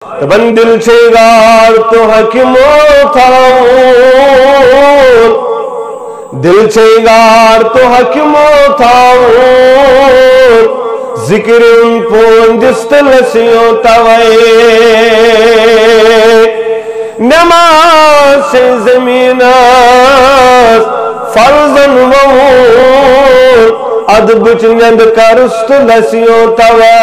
दपन दिल छे गार तो हकीमो थाऊन दिल छे गार तो हकीमो थाऊन जिक्र पोन दिस्तलसियो तवे नमाज से ज़मीनस फर्जन वऊन अदब चंद करस्तलसियो तवे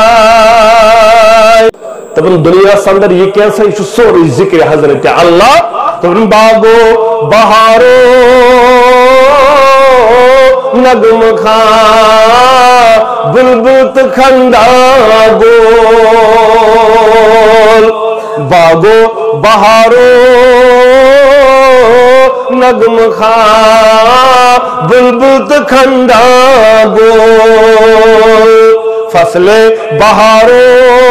तबन दुनिया अंदर ये कैसा यह सोरे जिक्र हजरत अल्लाह तबन बागो बहारो नगम खा बुलबुल खंदा गोल बागो बहारो नगम खा बुलबुल खंदा गोल फसले बहारो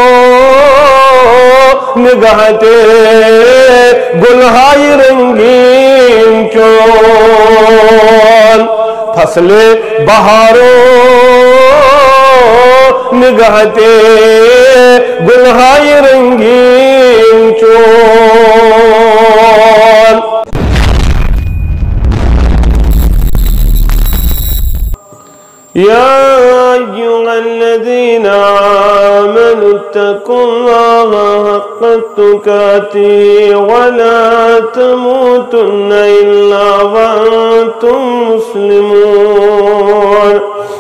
निगाहते गुलहाई रंगीन चोल फसले बहारो निगाहते गुलहाई रंगीन चोल या अय्युहल्लज़ीन आमनु इत्तक़ुल्लाहा हक़्क़ तुक़ातिही वला तमूतुन्न इल्ला वअंतुम मुस्लिमून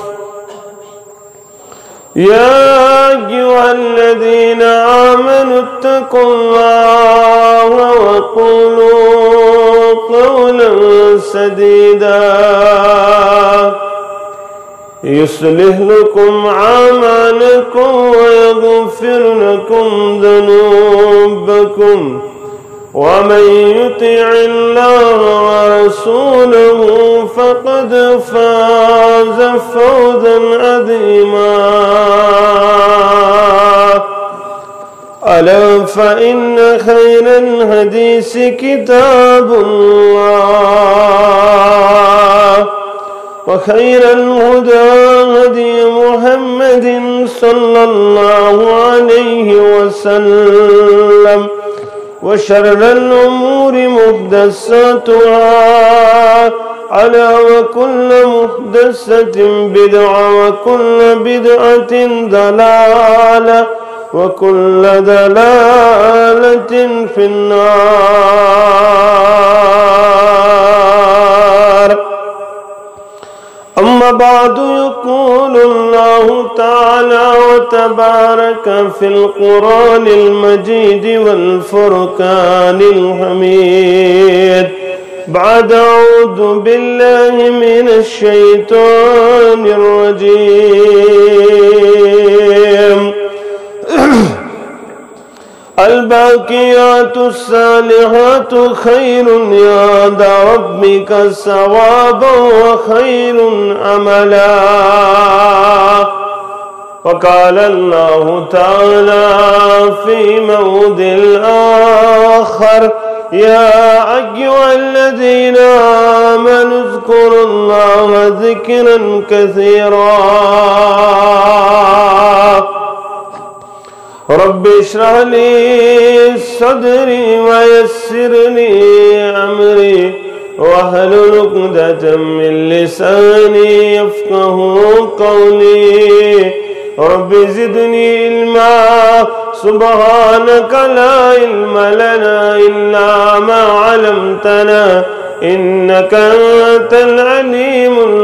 या अय्युहल्लज़ीन आमनु इत्तक़ुल्लाहा वक़ूलू क़ौलन सदीदा युस्लिह लकुम आमालकुम वयग़फिर लकुम ज़ुनूबकुम वमन युतिइल्लाह वरसूलहु फ़क़द फ़ाज़ फ़ौज़न अज़ीमा अला फ़इन्न ख़ैरल हदीस किताबुल्लाह वखैरल हुदा हदी मुहम्मद सल्लल्लाहु अलैहि वसल्लम वशर्रल उमूरि मुहदसतुहा अला वकुल्ल मुहदसतिन बिदअ वकुल्ल बिदअतिन दलाला वकुल्ल दलालतिन फिन्नार अम्मा बादु यक़ूलुल्लाहु तआला व तबारक फिल क़ुरानिल मजीद वल फ़ुरक़ानिल हमीद बाद अऊज़ु बिल्लाहि मिनश शैतानिर रजीम अल-बाक़ियातुस्सालिहातु खैरुन इंद रब्बिका सवाबन व खैरुन अमला फ़क़ाल अल्लाहु तआला फ़ी मौदिल आख़र या अय्युहल्लज़ीना आमनु उज़्कुरुल्लाहा ज़िक्रन कसीरा रब्बि इश्रह ली सदरी वयस्सिर ली अमरी वहलुल उक़दतम मिन लिसानी यफ़क़हू क़ौली रब्बि ज़िदनी इल्मा सुब्हानक ला इल्म लना इल्ला मा अल्लमतना इन्नक अंतल अलीमुल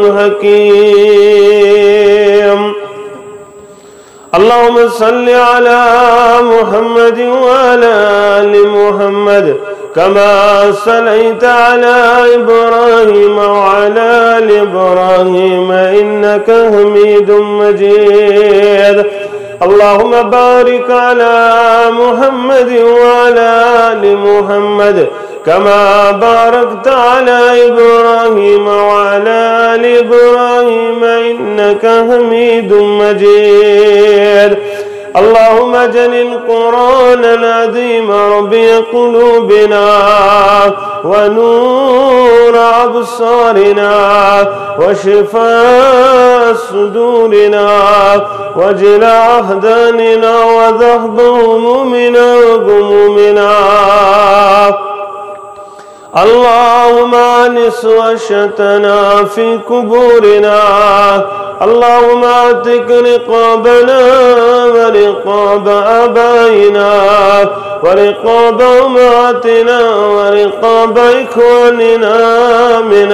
हकीम अल्लाहुम्मा सल्लि अला मुहम्मद व अला आलि मुहम्मद कमा सल्लैता अला इब्राहीम व अला आलि इब्राहीम इन्नका हमीदुम मजीद अल्लाहुम्मा बारिक अला मुहम्मद व अला आलि मुहम्मद कमा बारकता अला इब्राहीम व अला आलि इब्राहीम इन्नका हमीदुम मजीद اللهم اجعل القرآن العظيم ربيع قلوبنا ونور أبصارنا وشفاء صدورنا وجلاء أحزاننا وذهب همومنا وغمومنا. اللهم انس وحشتنا في قبورنا. اللهم اعتق رقابنا ورقاب آبائنا ورقاب أمهاتنا ورقاب إخواننا من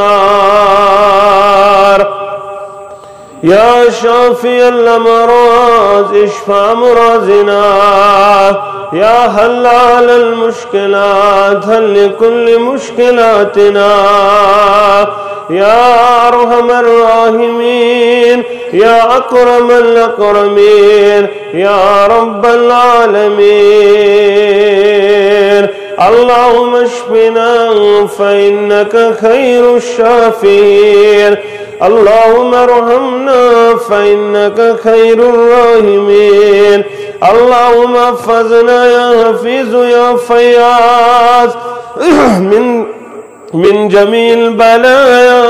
النار. يا شافي الأمراض اشفى مرضنا. يا حلال المشكلات حل كل مشكلاتنا. يا أرحم الراحمين يا أكرم الأكرمين يا رب العالمين. اللهم اشفنا فإنك خير الشافين. اللهم ارحمنا فإنك خير الراحمين. اللهم احفظنا يا حفيظ يا فياض من جميع البلايا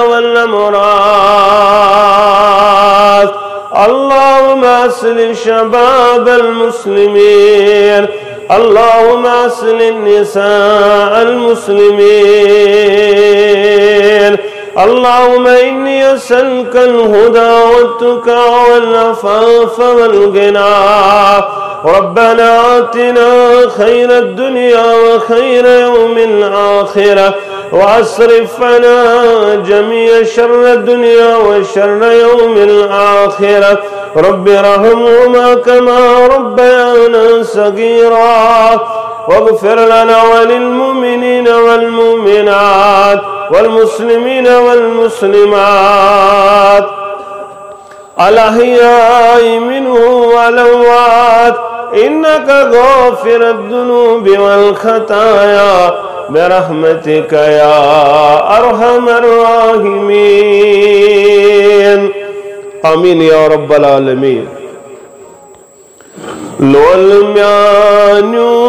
والأمراض. اللهم أصلح شباب المسلمين. اللهم أصلح نساء المسلمين. اللهم إني أسألك الهدى والتقى والعفاف والغنى. ربنا آتنا خير الدنيا وخير يوم الآخرة واصرف عنا جميع شر الدنيا وشر يوم الآخرة. رب ارحمهما كما ربيانا صغيرا. واغفر لنا وللمؤمنين والمؤمنات والمسلمين والمسلمات الأحياء منهم والأموات إنك غافر الذنوب والخطايا برحمتك يا أرحم الراحمين. آمين يا رب العالمين. لولميانو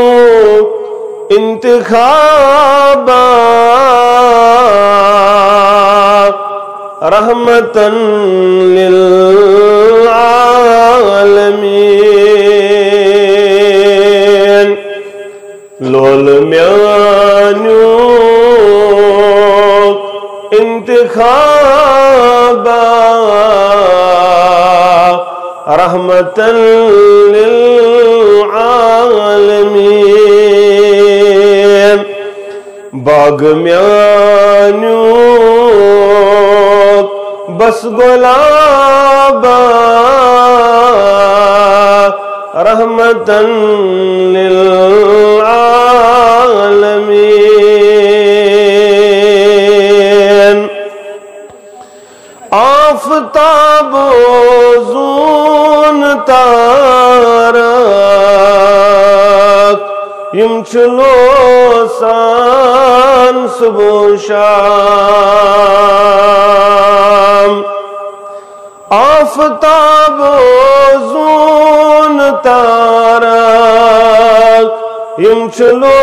انتخابا رحمة للعالمين. لولميانو انتخابا رحمة للعالمين. باغميانو بس گلابا رحمة للعالمين. آفتاب زون تارك يمچلو سان صبح شام. آفتاب زون تارك يمچلو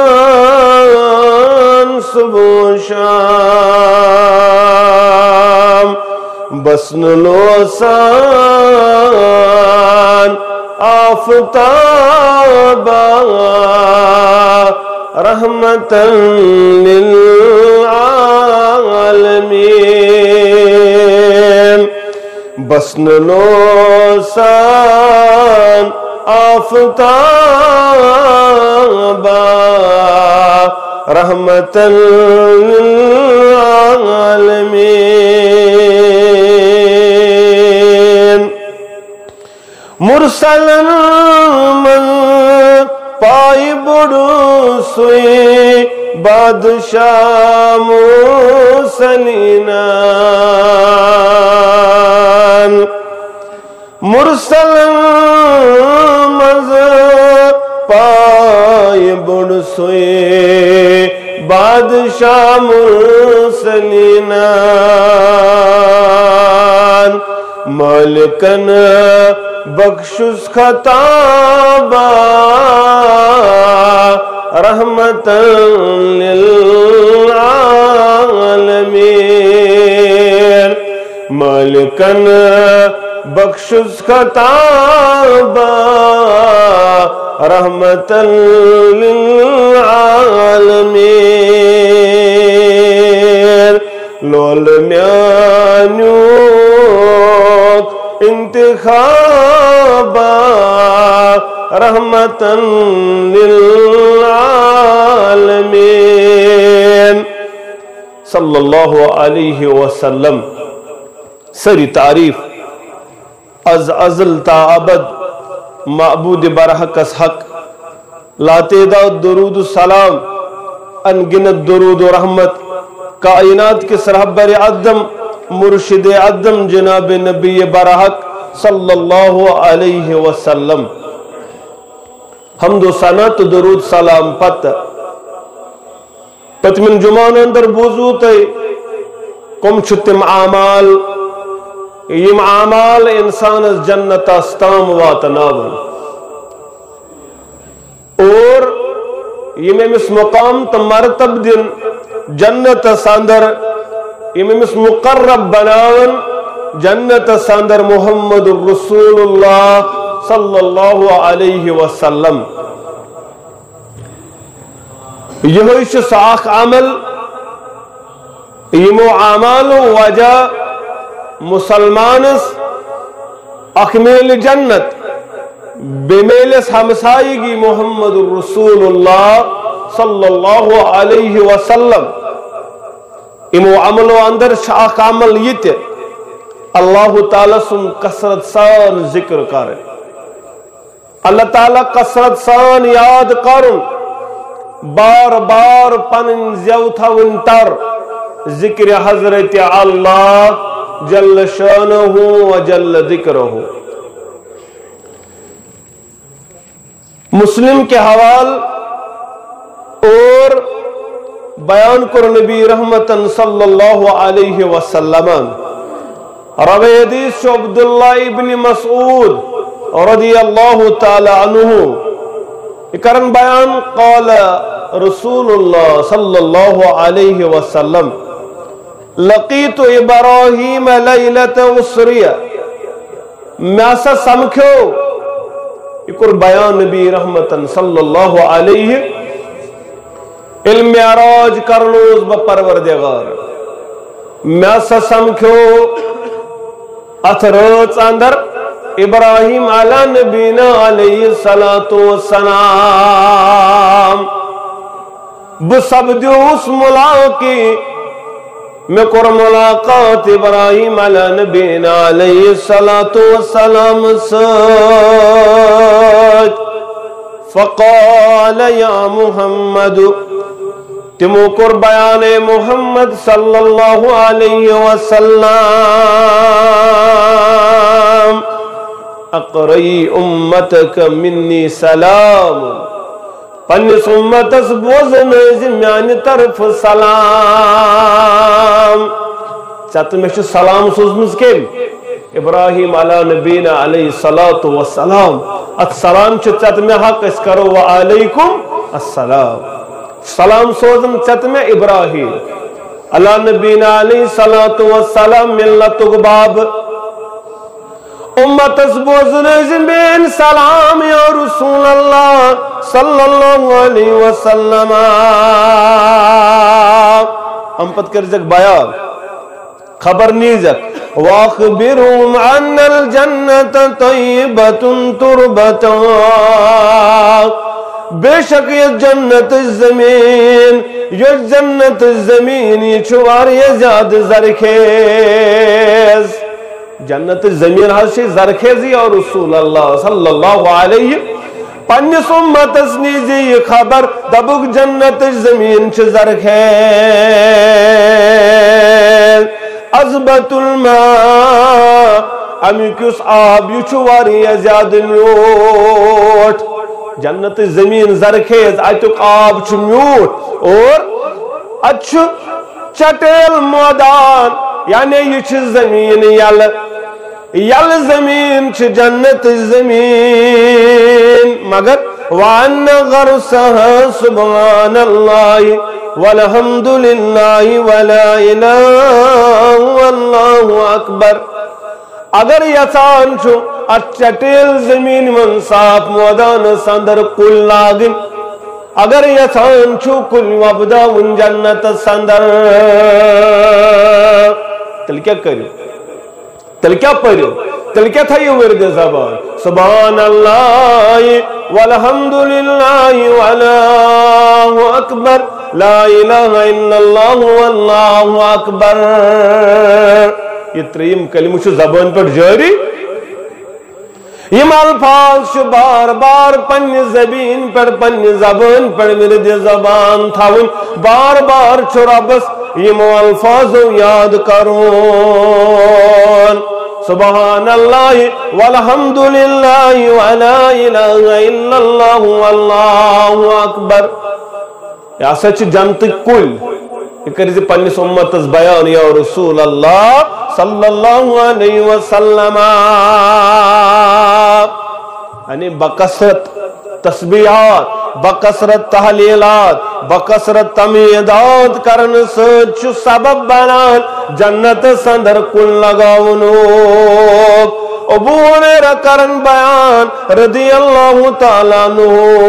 سان صبح شام. بسنلو سان آفتابا رحمة للعالمين. بسنلو سان آفتابا رحمة للعالمين. مرسلن من پائی بڑو سوئی بادشاہ مرسلینان. مرسلن من پائی بڑو سوئی بادشاہ مرسلینان. مالکن بخشس خطابا رحمتا للعالمین مالکن بخشس خطابا رحمتا للعالمین لول میانیوک انتخابا رحمتا للعالمین صلی اللہ علیہ وسلم سری تعریف از ازل تا ابد معبود برحق از حق لا تعداد درود و سلام انگنت درود و رحمت کائنات کے سرحبر عدم مرشد عدم جناب نبی برحق صلی اللہ علیہ وسلم حمد و ثنا تو درود سلام پتمن جمان اندر بوزوت کم چھتم اعمال یم اعمال انسان از جنت استام واتناون اور یم امس مقام تو مرتب دن جنت ساندر یم امس مقرب بناون جنت ساندر محمد رسول اللہ صلی اللہ علیہ وسلم یہ ساخ عمل یمو اعمال وجہ مسلمانس اخمیل جنت بمیلس ہمسائیگی محمد رسول اللہ صلی اللہ علیہ وسلم امو عمل و اندر شاخ عمل یہ اللہ تعالیٰ سن کثرت سان ذکر کرے اللہ تعالیٰ کثرت سان یاد کرن بار بار پنن زیوتھا ونتر ذکر حضرت اللہ جل شانہ و جل ذکرہ مسلم کے حوال اور بیان کر نبی رحمتن صلی اللہ علیہ وسلم روی حدیث عبداللہ ابن مسعود رضی اللہ تعالی عنہ کرن بیان قال رسول اللہ صلی اللہ علیہ وسلم لقیت ابراہیم لیلت اسریہ میں سا سمکھو یہ بیان نبی رحمتن صلی اللہ علیہ علم معراج کرنوز بپروردگار میں سا سمکھو اتھرات اندر ابراہیم علی نبینا علیہ السلام بسبدیو اس ملاقی میں کر ملاقات ابراہیم علی نبینا علیہ السلام ساتھ فقال یا محمد تمو کر بیان محمد صلی اللہ علیہ وسلم اقرئی امتک منی سلام پنس امتس بوزن زمیان طرف سلام چاہتا میں سلام سوزمز کم ابراہیم علی نبینا علیہ السلام ات سلام چاہتا میں حق اس کرو وعلیکم السلام سلام سوزم چاہتا میں ابراہیم علی نبینا علیہ السلام ملت باب امت اسبوزن زمین سلام یا رسول اللہ صلی اللہ علیہ وسلم ہم پت کرزک بیان خبر نیزک واخبرهم عن الجنت طیبت تربتا بے شک یہ جنت الزمین یہ چھوار یہ زیادہ زرخیز جنت زمین حضی زرخیزی اور رسول اللہ صلی اللہ علیہ پنیس امت اسنیزی یہ خبر دبک جنت زمین چھ زرخیز عذبت الماء امی کس آب یہ چھواری زیادہ میوٹ جنت زمین زرخیز آتک آب چھ میوٹ اور اچھ چٹیل مودان یعنی یہ چھ زمین یل یل زمین چھ جنت زمین مگر وَأَنَّ غَرْسَهَا سُبْحَانَ اللَّهِ وَالْحَمْدُ لِلَّهِ وَلَا إِلَهَ وَاللَّهُ أَكْبَرُ اگر یژھان چھو اچٹیل زمین من صاف مودان سندر کل لاگن اگر یژھان چھو کل وبداون جنت سندر تل کیا کریو تل کیا پڑھو تل کیا تھا یہ ورد زبان سبحان اللہ والحمدللہ واللہ اکبر لا الہ الا اللہ واللہ اکبر یہ تریم کلمہ چھو زبان پر جاری یہ الفاظ چھو بار بار پنی زبین پر پنی زبان پر ورد زبان تھاون بار بار چھو ربس یہ الفاظ یاد کرون سبحان اللہ والحمدللہ ولا الہ الا اللہ واللہ اکبر یہ سچ جنت کل یہ کریزی پنیس امتس بیان یا رسول اللہ صلی اللہ علیہ وسلم یعنی بکثرت تسبیحات بکثرت تحلیلات بکثرت تمیدات کرن سچ سبب بنان جنت سندر کل لگاونو ابو ہریرہ کرن بیان رضی اللہ تعالیٰ عنہ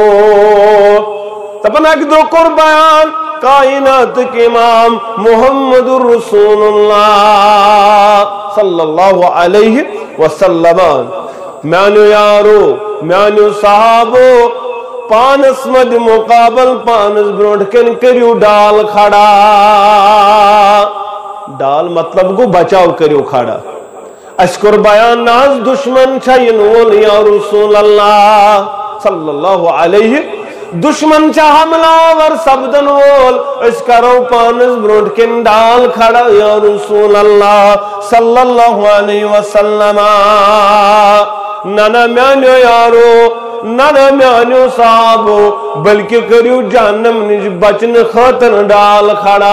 تپن ایک دو کر بیان کائنات کے امام محمد الرسول اللہ صلی اللہ علیہ وسلم میانو یارو میانو صحابو پانس مد مقابل پانس برونٹکن کریو ڈال کھڑا ڈال مطلب کو بچاؤ کریو کھڑا اشکر بیان ناز دشمن چھین وول یا رسول اللہ صلی اللہ علیہ دشمن چا حملہ ور سبدن وول اس کرو پانس برونٹکن ڈال کھڑا یا رسول اللہ صلی اللہ علیہ وسلم نانا میانو یارو نانا میانو صحابو بلکہ کریو جہنم نش بچن خاطر ڈال کھڑا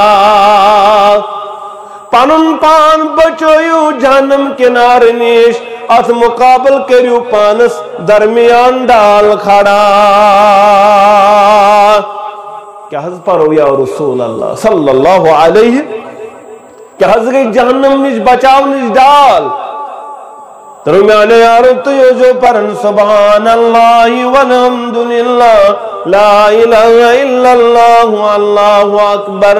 پانن پان بچویو جہنم کنار نیش ات مقابل کریو پانس درمیان ڈال کھڑا کیا حض پڑھو یا رسول اللہ صلی اللہ علیہ کیا حض گئی جہنم نش بچاو نش ڈال درمیان یارو تو یہ جو پرن سبحان اللہ والحمدللہ لا الہ الا اللہ واللہ اکبر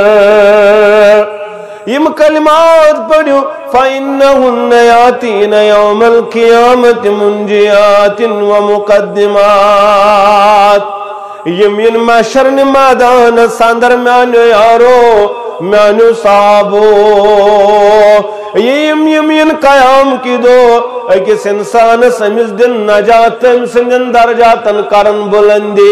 یم کلمات پڑھو فَإِنَّهُنَّ يَاتِينَ يَوْمَ الْقِيَامَةِ مُنْجِيَاتٍ وَمُقَدِّمَاتٍ یم محشر میدان سندر میانو یارو میانو صحابو یم قیام کی دو اکس انسان سمجھ دن نجاتن سنگن درجاتن کرن بلندی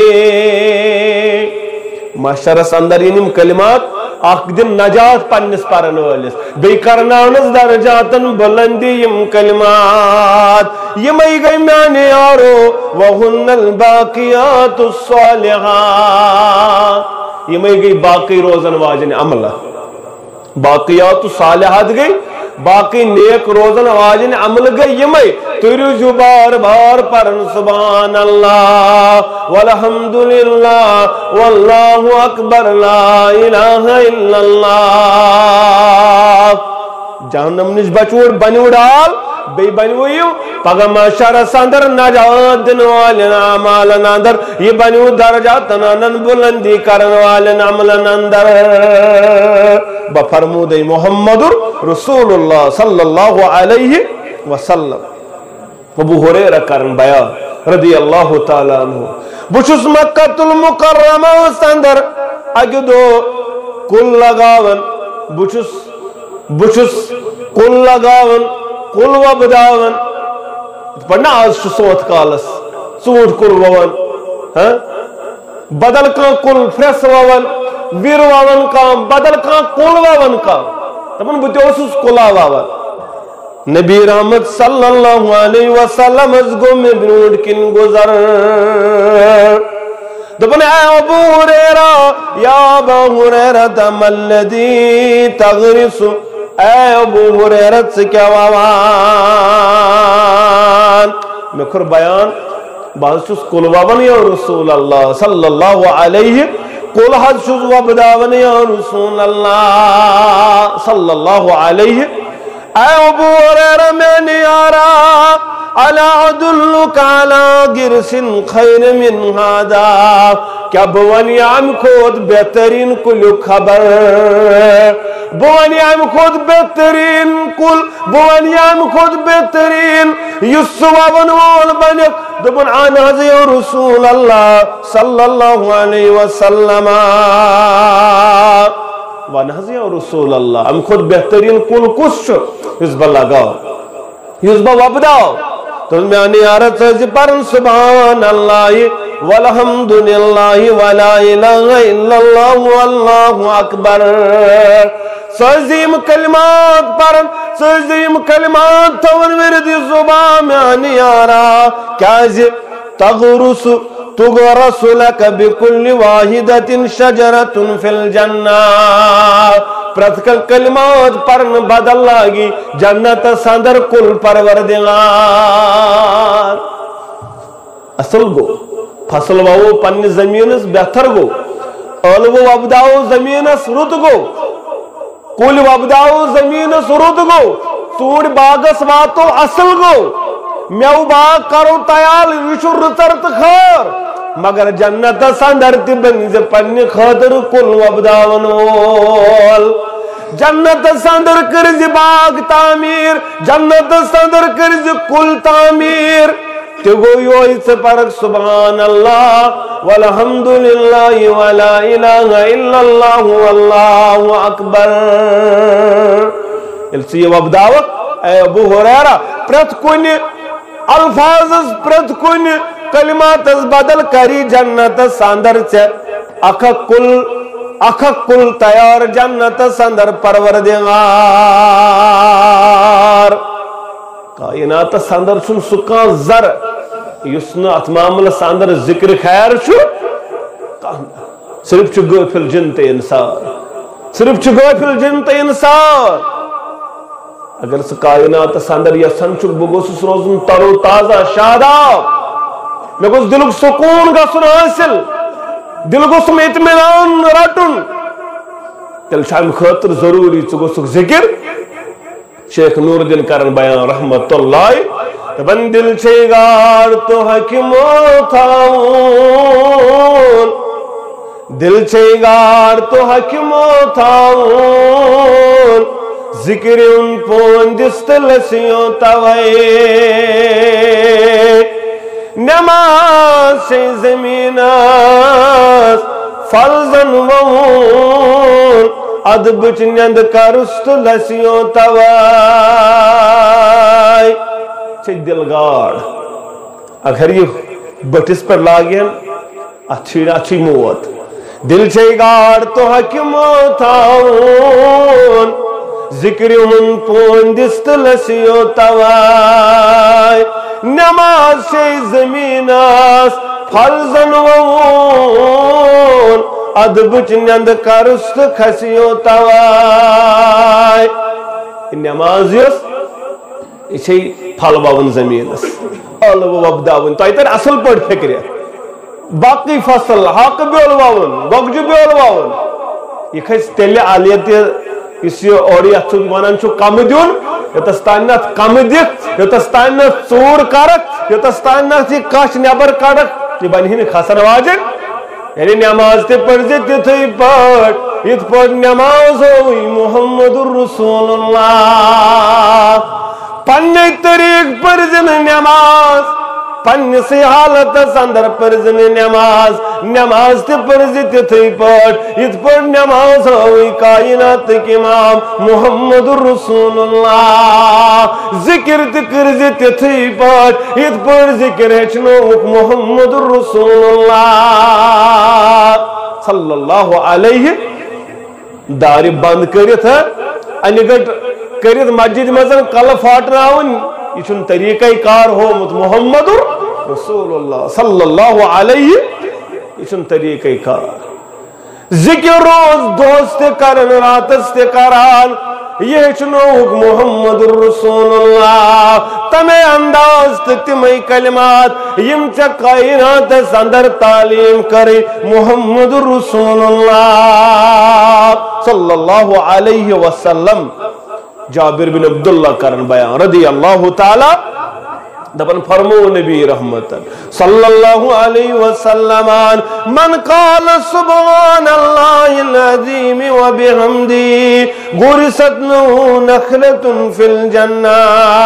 محشر سندر یم کلمات اخ دن نجات پنس پرن ولس بی کرنانس درجاتن بلندی یم کلمات یم ای گئی میانی یارو وَهُنَّ الْبَاقِيَاتُ الصَّالِحَاتِ یم ای گئی باقی روزن واجن عملہ باقیات الصالحات گئی باقی نیک روزن واجن عمل گئی یمائی تیرو جو بار بار پرن سبحان اللہ والحمدللہ واللہ اکبر لا الہ الا اللہ جہنم نش بچور بنیو ڈال بی بنیو پگہ محشر سندر نجات دن والن عمالن اندر یہ بنیو درجات نن بلندی کرن والن عملن اندر بفرمود محمد رسول اللہ صلی اللہ علیہ وسلم ابو ہریرہ کرن بیان رضی اللہ تعالیٰ عنہ بچس مکہ المکرمہ سندر اگدو کل لگاون بچس کل لگاون کل وبداون پڑھنا آج سوت کالس ژوٗنٛٹھ کل وون بدل کان کل فرس وون ویر وون کان بدل کان کل وون کان دپن بہٕ تہِ اوسُس کُلا وون نبی رحمت صلی اللہ علیہ وسلم گو مے برونٛٹھ کِنۍ گُزر دپن اے ابو ہریرہ یا ابا ہریرہ ما الذی تغرس اے ابو ہریرہ سے کیا وان میں کھر بیان بعض چوز کل وابن یا رسول اللہ صلی اللہ علیہ کل حد چوز وابداون یا رسول اللہ صلی اللہ علیہ اے ابو ہریرہ میں نیارا الا ادلک علی گرس خیر من هذا کیا بوانی ام خود بہترین کل خبر بوانی ام خود بہترین کل بوانی ام خود بہترین یسوابن وول بنک دبن عن حضی رسول اللہ صلی اللہ علیہ وسلم وان حضی رسول اللہ ام خود بہترین کل کس حزب اللہ گاو حزب وابداو تو میں آنی آرت سے پرن سبحان اللہ والحمدللہ ولا الہ الا اللہ واللہ اکبر سعظیم کلمات پرن سعظیم کلمات تون ورد زبان میں آنی آرہ کیا تغرس لك بكل واحدة شجرة في الجنة پرتکل کلمات پرن بدل لاگی جنت سندر کل پروردگار اصل گو فصل واو پنی زمینس بہتر گو علو وابداو زمینس رت گو کل وابداو زمینس رت گو ژوٗنٛٹھۍ باغس واتو اصل گو میو باغ کرو تیال وچو رتر تو خیر مگر جنت سندر تی بنز پنی خاطر کل وابداون وول جنت سندر کرز باغ تعمیر جنت سندر کرز کل تعمیر تگو یویت پرک سبحان اللہ والحمدللہ ولا الہ الا اللہ واللہ اکبر السی وابداوت اے ابو ہریرہ پرت کنی الفاظ پرت کنی کلمات بدل کری جنت ساندر چے اکھا کل تیار جنت ساندر پروردگار کائنات ساندر چون سکان زر یسنا اتمامل ساندر ذکر خیر چھو صرف چھو غافل جنت انسان صرف چھو غافل جنت انسان اگر اس کائنات ساندر یا سنچک بگوسس روزن ترو تازہ شاداب میں گوس دلک سکون گسن حاصل دل گوسم اطمینان رٹن تیل شام خاطر ضروری گوسک ذکر شیخ نور الدین کرن بیان رحمت اللہ بن دل چھے گار تو حکمو تھاون دل چھے گار تو حکمو تھاون ذکر ان پوندست لسیوں توائی نماز سے زمین فلزن وون ادبچ نیند کرست لسیوں توائی چھے دلگاڑ اگر یہ بٹس پر لاغین اچھی موت دل چھے گاڑ تو حکمو تھاون ذکر من پوندست لسیو توائی نماز سے زمین آس فرزن وون ادبچ نیند کرست خسیو توائی نماز یس یہ پھل باون زمین اس علو وابداون تو ایتر اصل پڑھ فکریت باقی فصل حق بیول باون گوگجو بیول باون یہ کھس تیلے آلیت اس یہ اوڑی اچھو ونان چھو کم دیون یتستانت کم دیت یتستانت ژور کرک یتستانت یہ کاش نیبر کڑک یہ بنہین خسن واجن یعنی نماز تے پڑھتے تھی پڑھ یہ پڑھ نماز ہوئی محمد الرسول اللہ پنی طریق پرزن نماز پنی سی حالت سندر پرزن نماز نماز تے پرزتے تھی پڑھ یہ پڑھ نماز ہوئی کائنات کی امام محمد الرسول اللہ ذکر تکرزتے تھی پڑھ یہ پڑھ ذکر ہچنوک محمد الرسول اللہ صلی اللہ علیہ داری بند کریت ہے انگٹ کریت مسجد مزن کل فاٹناون یہ چھن طریقہ کار ہو محمد رسول اللہ صلی اللہ علیہ یہ چھن طریقہ کار ذکر روز دوست کرن راتست کران یہ چنوک محمد رسول اللہ تمہیں انداز تمہیں کلمات یم چا کائنات اندر تعلیم کرے محمد رسول اللہ صلی اللہ علیہ وسلم. جابر بن عبداللہ کرن بیان رضی اللہ تعالی دبن فرمو نبی رحمت صلی اللہ علیہ وسلم من قال سبحان اللہ العظیم و بحمدی غرست له نخلۃ فی الجنہ.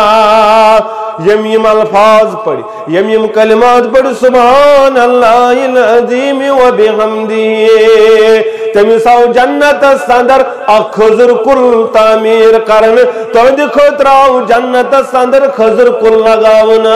یم الفاظ پڑھی یم کلمات پڑھی سبحان اللہ العظیم و بحمدی تمس آو جنت اندر اخ خضر کل تعمیر کرن تہند خاطر آو جنت اندر خضر کل لگاونا.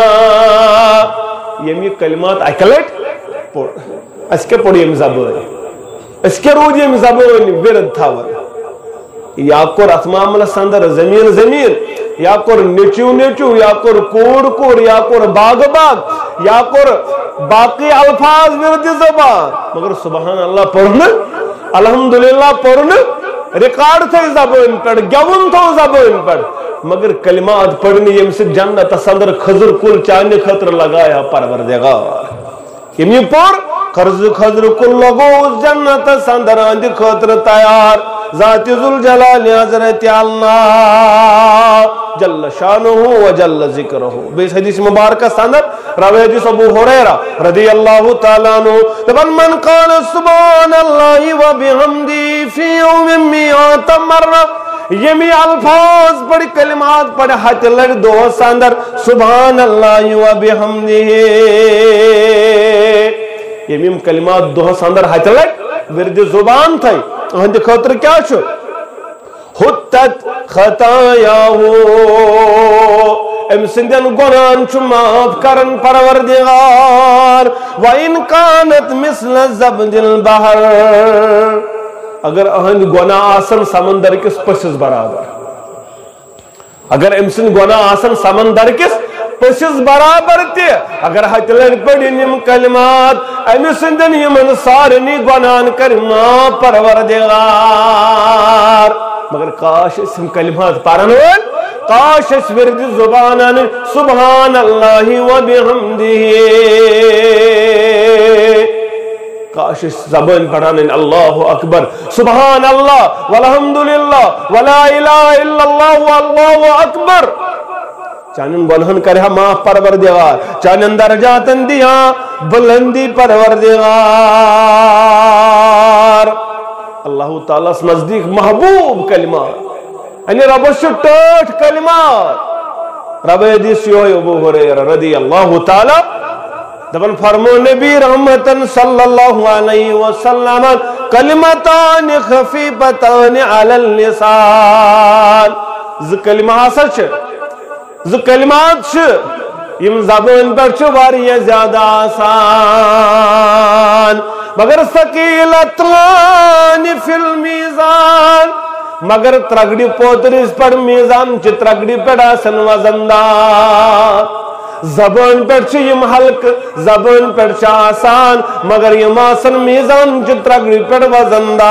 یم کلمات اکہ لٹ پڑھ اس کے پڑھ یم زبان اس کے روز یم زبان ورد تھاون یا کور ات معاملس اندر ضمیر ضمیر یا کور نیچو نیچو یا کور کوڑ کوڑ یا کور باغ باغ یا کور باقی الفاظ ورد زبان مگر سبحان اللہ پڑھنا الحمدللہ پڑھنا ریکارڈ تھے زبان پڑھ گون تھو زبان پڑھ مگر کلمات پڑھنی یم سے جنت اندر خضر کل چانے خطر لگایا پروردگار. یمی پور قرض خضر کل لگو اس جنت اندر اندی خطر تیار ذات ذوالجلال حضرت اللہ جل شانہ و جل ذکرہ. بیس حدیث مبارکہ سند راوی حدیث ابو ہریرہ رضی اللہ تعالیٰ عنہ تبن من قال سبحان اللہ و بحمدی فی یوم میات مرہ یمی الفاظ پڑھ کلمات پڑھ ہاتھ لڑ دوست اندر سبحان اللہ و بحمدی یمی کلمات دوست اندر ہاتھ لڑ ورد زبان تھائی اہند خطر کیا چھو حتت خطایاہو ام سندن گنان چھو معاف کرن پروردگار وَإِن كَانَتْ مِثْلَ زَبْدِ الْبَحْرِ اگر اہند گناہ آسن سمندر کس پسز برابر اگر ام سند گناہ آسن سمندر کس پسز برابر تی اگر ہتلر پڑھن یم کلمات ام سندن یمن سارنی گناہن کر ما پروردگار مگر کاش اسم کلمات پارن ول کاش اس ورد زبانن سبحان اللہ و بحمدہ کاش اس زبان پڑھانے اللہ اکبر سبحان اللہ والحمدللہ ولا الہ الا اللہ واللہ اکبر چانن گناہن کرے معاف پروردگار چانن درجاتن دیا بلندی پروردگار. اللہ تعالیٰ نزدیک محبوب کلمات یعنی رب ٹوٹ کلمات رب حدیث یوہی ابو ہریرہ رضی اللہ تعالیٰ دبن فرمو نبی رحمتن صلی اللہ علیہ وسلم کلمتان خفیفتان علی اللسان ز کلمہ سچ ز کلمات چھ یم زبان پر چھ واریہ زیادہ آسان مگر ثقیلتان فی المیزان مگر ترگڑی پوتریس پر میزان چھ ترگڑی پر آسن وزندار. زبان پر چھ یم حلق زبان پر چھ آسان مگر یم آسن میزان چھ ترگڑی پر وزندار.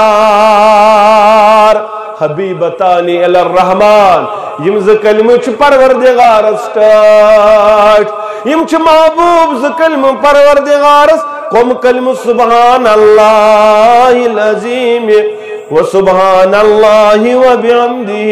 حبیبتانی الی الرحمن یم ز کلمہ چھ پروردگار اسٹاٹ یم چھ محبوب ز کلمہ پروردگار قم کلمہ سبحان اللہ العظیم و سبحان اللہ و بحمدہ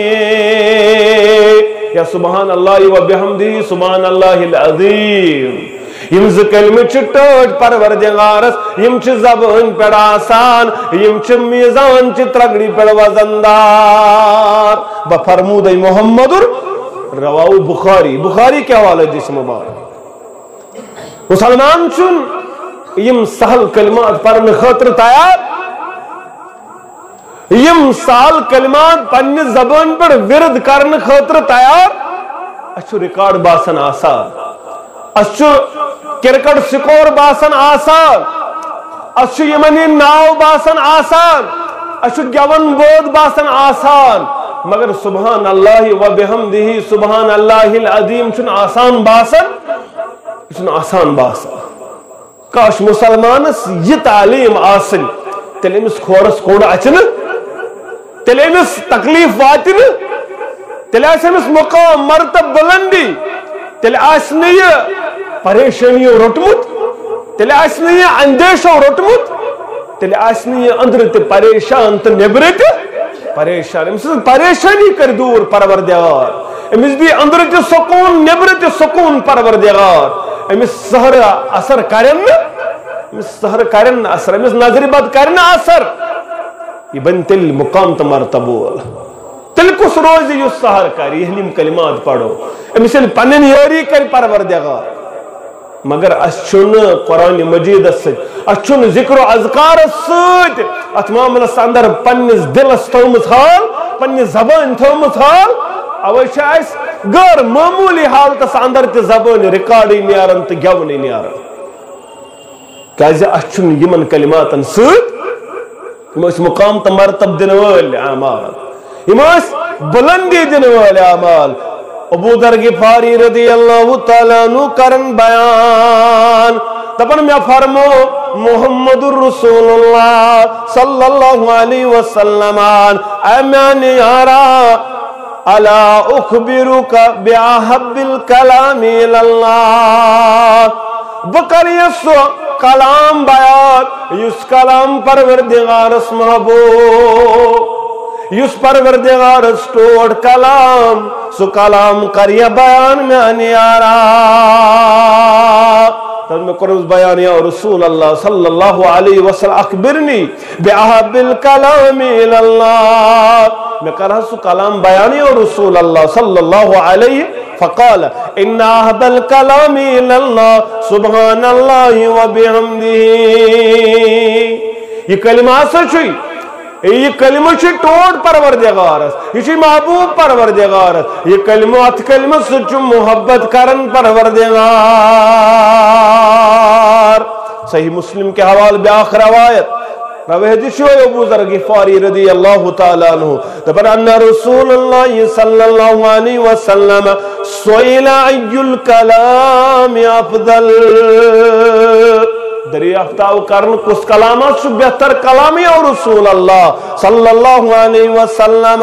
یا سبحان اللہ و بحمدہ سبحان اللہ العظیم. یم ز کلمہ چھ ٹوٹ پروردگارس یم چھ زبان پر آسان یم چھ میزان چھ ترگڑی پر وزندار. بفرمود محمد رواو بخاری بخاری کیا حوالہ جس مبارک مسلمان چن یم سہل کلمات پرن خاطر تیار یم سہل کلمات پنی زبان پر ورد کرن خاطر تیار اچھو ریکارڈ باسن آسان اچھو کرکٹ سکور باسن آسان اچھو یمنی ناو باسن آسان اچھو گیون بود باسن آسان مگر سبحان اللہ و بحمدہ سبحان اللہ العظیم چن آسان باسن چن آسان باسن. کاش مسلمانس یہ تعلیم آسن تیل امس کھورس کوڑ اچن تیل امس تکلیف واتن تیل امس مقام مرتب بلندی تیل یہ پریشانیوں روٹمت تیل یہ اندیشو روٹمت تیل یہ اندر تہ پریشان تو نبر تہ پریشان امس پریشانی کر دور پروردگار امس دی اندر تہ سکون نبر تہ سکون پروردگار امس سہر اثر کرن امس سہر کرن اثر امس نظر بد کرن اثر یہ بن تیل مقام تو مرتبول تیل کس روز یہ سہر کر یہ کلمات پڑھو امس پن یاری کر پروردگار مگر اچھن قرآن مجید اچھن ذکر و اذکار ست ات معاملس اندر پنس دلس تھومت حال پنس زبان تھومت حال اوے غیر معمولی حالتس اندر تہ زبان ریکارڈ نیران تو گون نیران کیازِ اچھن یمن کلماتن ست مقام تو مرتب دن ول اعمال بلندی دن ول اعمال ابو ذر غفاری رضی اللہ تعالیٰ عنہ کرن بیان دپن میں فرمو محمد الرسول اللہ صلی اللہ علیہ وسلم اے میانی یارا الا اخبرک باحب الکلام اللہ بکر یسو کلام بیان یس کلام پروردگار اس محبوب یس پروردگار سٹوڑ کلام سو کلام کریا بیان میں یارا تب میں کروں بیان یا رسول اللہ صلی اللہ علیہ وسلم اخبرنی باحب الکلام اللہ میں کرا سو کلام بیان یا رسول اللہ صلی اللہ علیہ فقال ان احب الکلام اللہ سبحان اللہ وبحمدہ یہ کلمہ سچوئی یہ کلمہ چھ ٹوٹ پروردگارس یہ چھ محبوب پروردگارس یہ کلمہ ات کلمہ سچ محبت کرن پروردگار صحیح مسلم کے حوالے بیاخ روایت روایت شوی ابو ذر غفاری رضی اللہ تعالیٰ عنہ دبر ان رسول اللہ صلی اللہ علیہ وسلم سئل ای الکلام افضل دریافت کرن کس کلامات سے بہتر کلامی اور رسول اللہ صلی اللہ علیہ وسلم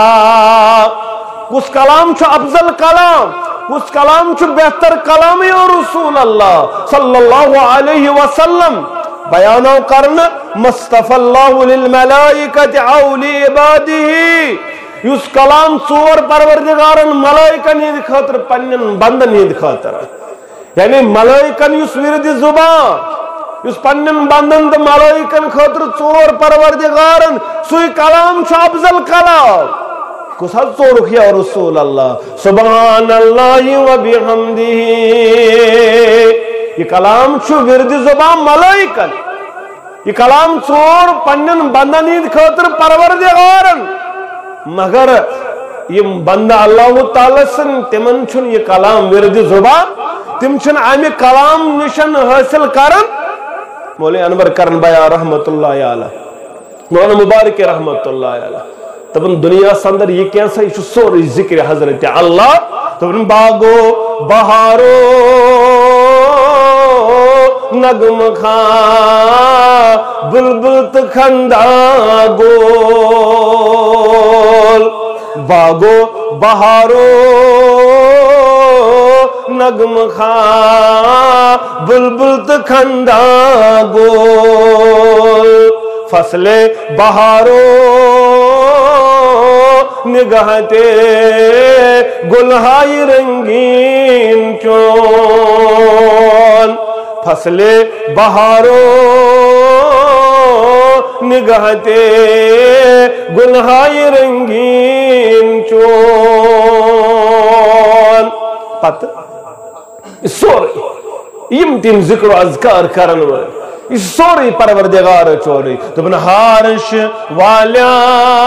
کس کلام چھو افضل کلام کس کلام چھو بہتر کلامی اور رسول اللہ صلی اللہ علیہ وسلم بیانو کرن مصطفی اللہ للملائکت اولی عبادی یس کلام ژور پروردگارن ملائکن ہند خاطر پنن بندن ہند خاطر یعنی ملائکن یس ورد زبان اس پنن بندن تو ملائکن خاطر ژور پروردگارن سوی کلام چھ افضل کلام کس حد ژورک یا رسول اللہ سبحان اللہ وبحمدہ یہ کلام چھ ورد زبان ملائکن یہ کلام ژور پنن بندن ہند خاطر پروردگارن مگر یہ بندہ اللہ تعالیٰ سن تمن چھن یہ کلام ورد زبان تم چھن امی کلام نشن حاصل کرن مولی انور کرن بیا رحمت اللہ علیہ مولانا مبارک رحمت اللہ علیہ تبن دنیا سندر یہ کیسا یہ سوری ذکر حضرت اللہ تبن باغو بہارو نغم خان بلبل تخندہ گول باغو بہارو نغم خان بلبل تخندہ گول فصل بہارو نگاہتے گلہائی رنگین چون فصل بہارو نگاہتے گلہائی رنگین چون پت سوری یم تیم ذکر و اذکار کرن ول یہ سوری پروردگار چوری دبن ہارش والیا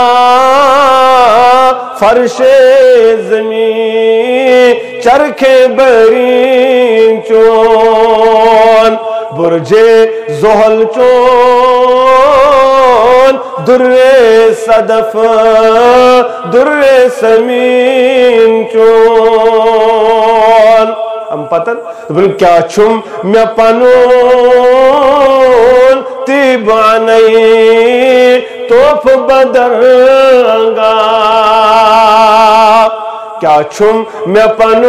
فرش زمین چرکھے برین چون برج زحل چون در صدف در سمین چون ہم پتن کیا چھم میں پنون تیبانی توف بدرگا کیا چھم میں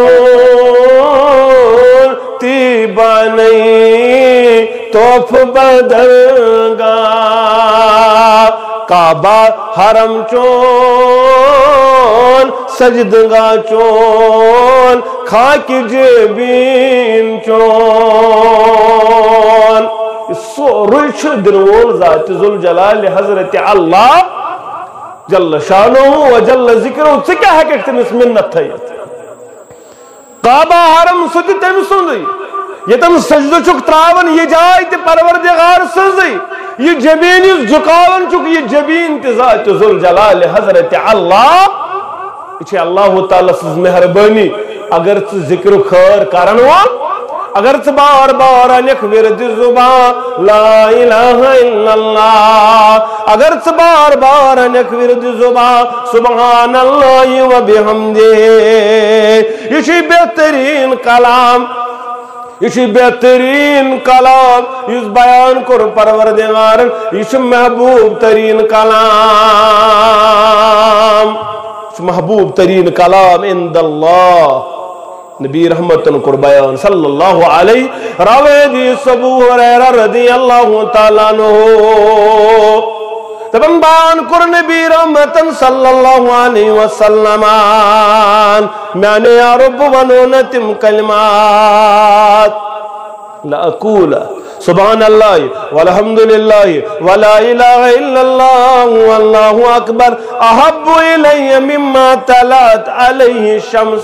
پنون تی بانی توف بدرگا کعبہ حرم چون سجدگا چون خاک جبین چون سورج دنول ذات ذوالجلال حضرت اللہ جل شانہ و جل ذکرہ سے کیا ہے کہ تمس منت تھیت کعبہ حرم سدی تم سنزی یہ تم سجدہ چک تراون یہ جائے تے پروردگار سنزی یہ جبین جکاون چک یہ جبین تے ذات ذوالجلال حضرت اللہ یہ اللہ تعالیٰ سز مہربانی اگر ذکر خیر کرن وول اگر بار بار لکھ ورد زبان لا الہ الا اللہ اگر بار بار لکھ ورد زبان سبحان اللہ و بحمدہ یہ بہترین کلام یہ بہترین کلام اس بیان کر پروردگار یہ محبوب ترین کلام محبوب ترین کلام عند اللہ نبی رحمت کر بیان صلی اللہ علیہ راوی ابو ہریرہ رضی اللہ تعالیٰ عنہ تبن بیان کر نبی رحمت صلی اللہ علیہ وسلم میں نے یا رب ونونتم کلمات لا اقول سبحان اللہ والحمدللہ ولا الہ الا اللہ واللہ اکبر احب الی مما طلعت علیہ الشمس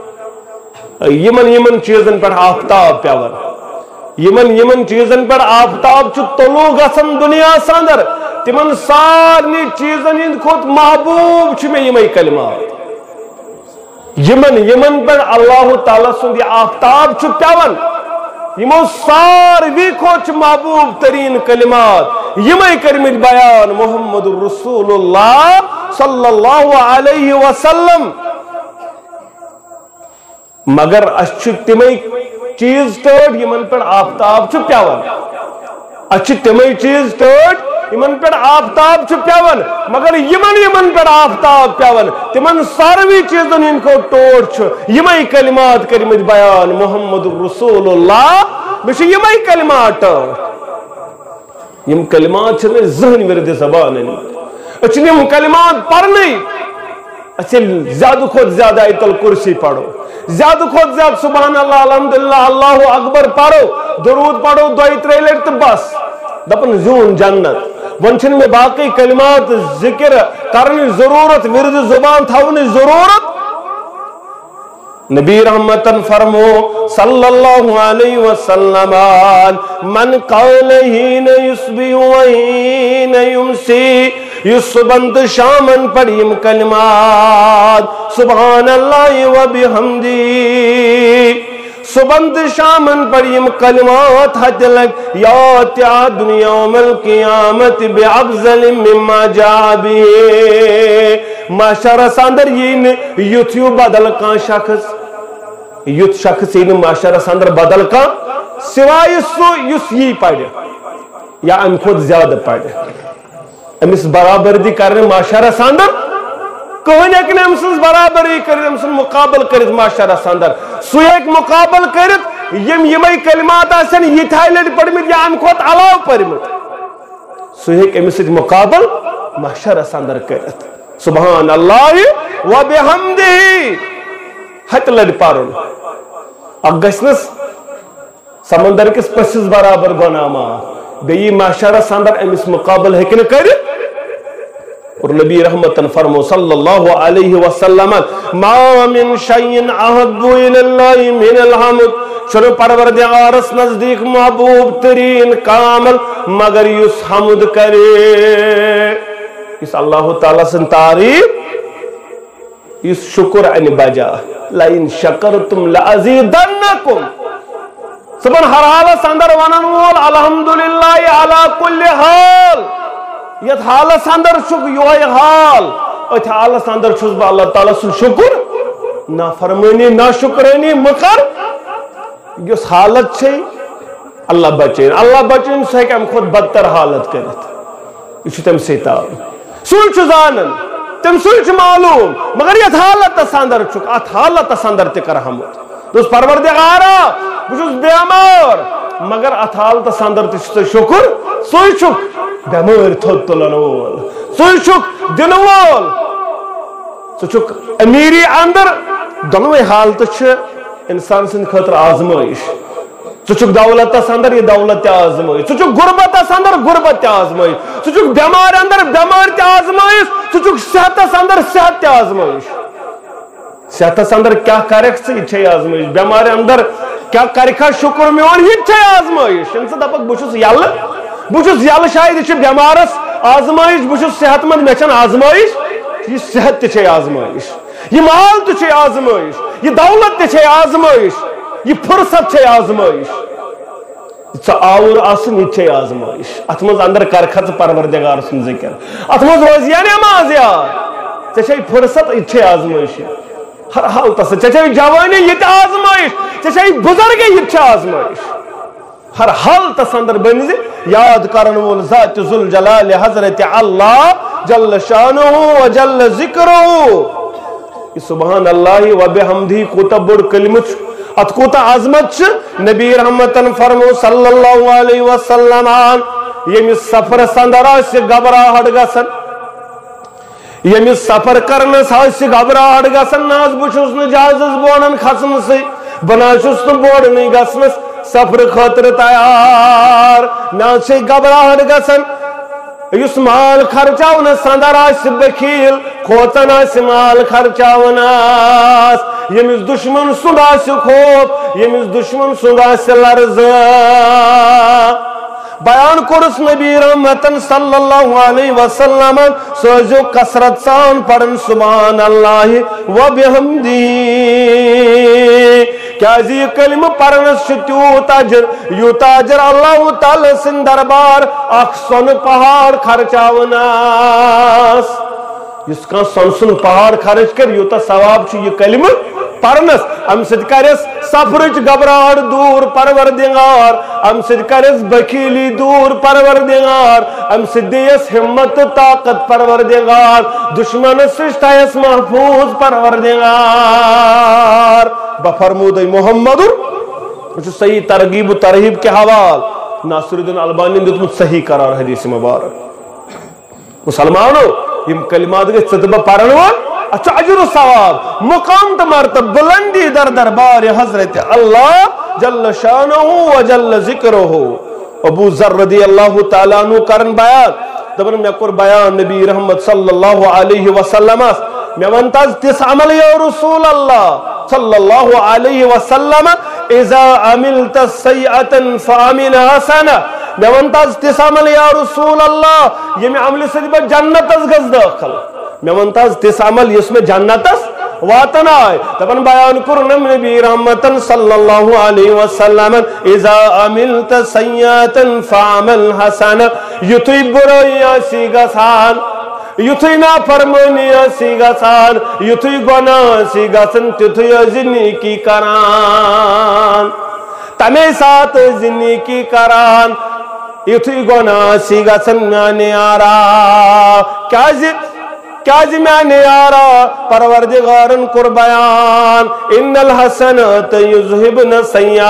یمن چیزن پر آفتاب پیور یمن چیزن پر آفتاب چھ طلوع گژھان دنیا اندر تمن سارنی چیزن ہند کھوت محبوب چھ میں یمے کلمات یمن پر اللہ تعالیٰ سند آفتاب چھ پیون یمو ساروی کھوت چھ محبوب ترین کلمات یمے کرمت بیان محمد رسول اللہ صلی اللہ علیہ وسلم مگر اچھ تمہیں چیز ٹوٹ یمن پر آفتاب چھ پیون اچھ تمہیں چیز ٹوٹ یمن پر آفتاب چھ پیون مگر یمن پر آفتاب پیون تمن ساروی چیزن ان کو ٹوٹ چھ یمیں کلمات کرمت بیان محمد رسول اللہ بش یمیں کلمات ٹوٹ یم کلمات چھ میں ذہن ورد زبان اچھ یم کلمات پڑھنی اچھا زیادہ خود زیادہ ایت الکرسی پڑھو زیادہ خود زیادہ سبحان اللہ الحمدللہ اللہ اکبر پڑھو درود پڑھو دعائی تریلر تو بس دپن زون جنت ونچن میں باقی کلمات ذکر کرنی ضرورت ورد زبان تھاونی ضرورت نبی رحمتن فرمو صلی اللہ علیہ وسلم من قولہین یسبی وہین یمسی یسبند شامن پڑھیم کلمات سبحان اللہ و بحمدی سبند شامن پڑھیم کلمات حد لگ یات عدن یوم القیامت بعبزل مما جابی معاشرہ ساندر یہ یتھیو بدل کان شخص یت شخص یہ معاشرہ ساندر بدل کان سوائے سو یس یہ پڑھ یا ام خود زیادہ پڑھ امس برابردی کرنے معاشرہ ساندر کہن ایک نے امسن برابری کرت امسن مقابل کرت معاشرہ ساندر سو ایک مقابل کرت یمیں کلمات آسن یہ تھائلٹ پڑھمت یا ام خود علاو پڑھمت سو ایک امس مقابل معاشرہ ساندر کرت سبحان اللہ و بحمدہ ہت لڑ پارن اگسنس سمندر کس پسز برابر گناما بیئی معاشرہ ساندر امس مقابل ہکن کرت اور نبی رحمتن فرمو صلی اللہ علیہ وسلم ما من شیئن احب الاللہ من الحمد چنو پروردگارس نزدیک محبوب ترین کامل مگر یس حمد کرے اس اللہ تعالیٰ سن تعریف اس شکر ان بجا لئن شکرتم لأزیدنکم سبن ہر حالت اندر ونن وول الحمدللہ علی کل حال یت حالت اندر شک یوہی حال ات حالت اندر چھس با اللہ تعالیٰ سن شکر نا فرمانی نا شکرانی مکر یس حالت چھے اللہ بچین سے کہ ہم خود بدتر حالت کرت یہ تم سی تاب سو زانن تم سو معلوم مگر یہ حالت اندر ات حالت اندر تر حمد دوس پروردگارا بہت بیمار مگر ات حالت اندر تہ شکر سوئی چھک بیمار تھود تلن وول سوئی چھک دن وول سو چھک امیری اندر دونوے حالت چھ انسان سن خاطر آزمائش سو چھک دولت اندر یہ دولت آزمائش سو چھک غربت اندر غربت آزمائش سو چھک بیمار اندر بیمار تے آزمائش سو چھک صحت اندر صحت تے آزمائش صحت اندر کیا کرک ثہ یہ آزمائش بیمار اندر کیا کرکھا شکر میون یہ آزمائش انسان دپک بہت یل شاید یہ بیمارس آزمائش بہت صحت مند مے آزمائش یہ صحت تہ آزمائش یہ مال تہ آزمائش یہ دولت تہ آزمائش یہ فرصت تہ آزمائش ثہ آور آسن یہ آزمائش ات مز اندر کرکھا ثہ پروردگار سن ذکر ات مز روزیا نماز یاد ژے فرصت یہ آزمائش ہر حالت ژے جوانی یہ آزمائش ژے بزرگ یہ آزمائش ہر حالت اندر بن یاد کرن وول ذات ذل جلال حضرت اللہ جل شانہ و جل ذکرہ سبحان اللہ و بحمدہ کوتا بڑ کلمہ ات کوتا عظمت نبی رحمتن فرمو صلی اللہ علیہ وسلم یمس سفر اندر گھبراہٹ گژھان یمس سفر کرنس گھبراہٹ گژھان نا بہس نا جہازس بونن کھسن سی بنا چھس نا بورنی گژھنس سفر خاطر تیار نا گھبراہٹ گژھان اس مال خرچاونس اندر بخیل کھوژان مال خرچاونس یمس دشمن سند خوف یمس دشمن سند لرز بیان کورس نبی رحمتن صلی اللہ علیہ وسلم سوزو کثرت سان پڑھن سبحان اللہ و بحمدہ کیا یہ کلمہ پڑھنس تیوت اجر یوت اجر اللہ تعالی سن دربار اخ سن پہاڑ خرچاونس اس کا سن پہاڑ خرچ کر یوتا ثواب یہ کلمہ پڑھنس ام سد کرس سفرچ گھبراہٹ دور پروردگار ام سد کرس بخیلی دور پروردگار ام سد دیس ہمت طاقت پروردگار دشمن سشتایس محفوظ پروردگار بفرمود محمد صحیح ترغیب و ترہیب کے حوال ناصر الدین البانی نے دیتمت صحیح قرار حدیث مبارک مسلمانو یم کلمات گئے ستبہ پڑھن وول اچھا اجر و ثواب مقام تمارتب بلندی در دربار حضرت اللہ جل شانہ و جل ذکرہ ابو ذر رضی اللہ تعالیٰ عنہ کرن بیان دبن میں کر بیان نبی رحمت صلی اللہ علیہ وسلم میں ونتاز تس عمل یا رسول اللہ صلی اللہ علیہ وسلم اذا عملت سیئتا فامن حسنا میں ونتاز تس عمل یا رسول اللہ یہ میں عمل سجبہ جنت از گز داخل میں ونتاز تس عمل اس میں جنت از واتن آئے تبن بیان کرنم نبی رحمتن صلی اللہ علیہ وسلم اذا عملت سیئتا فعمل حسنا یتوی برائی آسی گسان یتوی نافرمانی آسی گسان یتوی گناہ آسی گسن تتوی ازنی کی کران تمہیں ساتھ ازنی کی کران یتوی گناہ آسی گسن میانے آرا کیا میں یارا پروردگارن کر بیان ان الحسنات یذہبن سیئات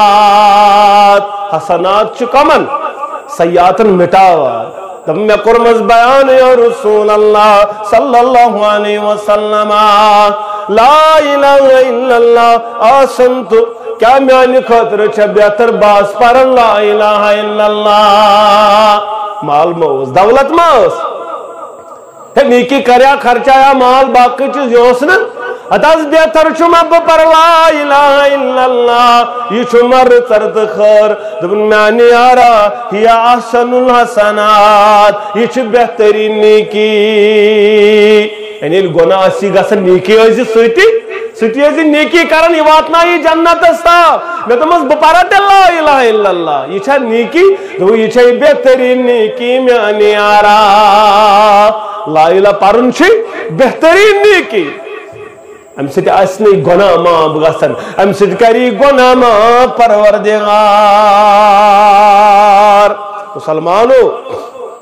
حسنات چکمن سیئاتن مٹاوا تب میں کرمز بیان یا رسول اللہ صلی اللہ علیہ وسلم لا الہ الا اللہ آسنت کیا میں خاطر چھا بہتر باس پرن لا الہ الا اللہ مال موز دولت موز نیکی کریا خرچایا مال باقی چیز یوسن اتاز بہتر چما پر لا الہ الا اللہ یہ چمر ترد خر دبن معنی آرا ہی احسن الحسنات یہ چھ بہترین نیکی یعنی گناہ اسی گسن نیکی ہوئی سٹی ایسی نیکی کرن یہ واتنا یہ جنت استا میں تو مز بپارت لا الہ الا اللہ یہ چھا نیکی تو یہ چھا بہترین نیکی معنی آرا لا الہ پرن چھ بہترین نیکی ام ستی اسنی گناہ ماب گسن ام ستی کری گناہ ماب پروردگار مسلمانو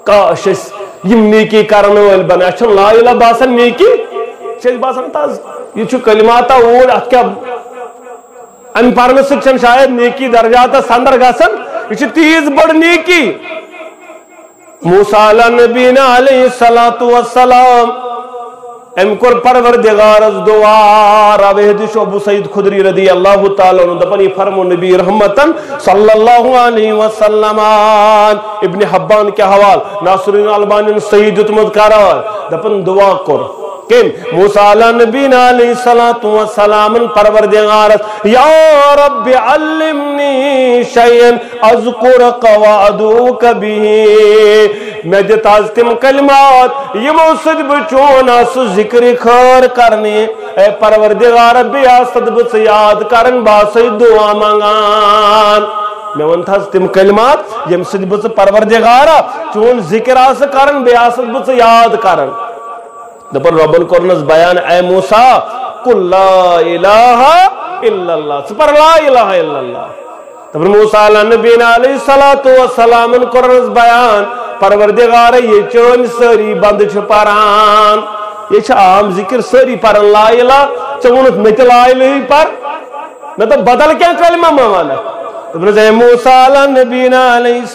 کاش یم نیکی کرن ول بن اچھا لا الہ باسان نیکی چھ باسان تاز یہ چھ کلمات اور ات کیا ان پرن سچن شاید نیکی درجات سندر گسن یہ چھ تیز بڑ نیکی موسیٰ علیہ نبینا علیہ السلام ام کور پروردگار از دعا راوی حدیث ابو سعید خدری رضی اللہ تعالیٰ عنہ دپنی فرمو نبی رحمتن صلی اللہ علیہ وسلم ابن حبان کے حوال ناصرین البانی صحیح جتمت قرار دپن دعا کر کم موسیٰ علیہ نبینا علیہ السلام پروردگار یا رب علمنی شیئن اذکرک وعدوک بھی میں دتاز تم کلمات یمو سد بچون اس ذکر خیر کرنے اے پروردگار بیاست بس یاد کرن باسی دعا مانگان میں ونتاز تم کلمات یم سد بس پروردگار چون ذکر آس کرن بیاست بس یاد کرن دپر ربن کرنس بیان اے موسیٰ قل لا الہ الا اللہ سپر لا الہ الا اللہ دپر موسیٰ علیہ نبینا علیہ السلام کرنس بیان پروردگار یہ چون سری بند چھ پران یہ چھ عام ذکر سری پران لا الہ چونت میں لا الہ پر میں تو بدل کیا کلمہ موانا دپر اے موسیٰ علیہ نبینا علیہ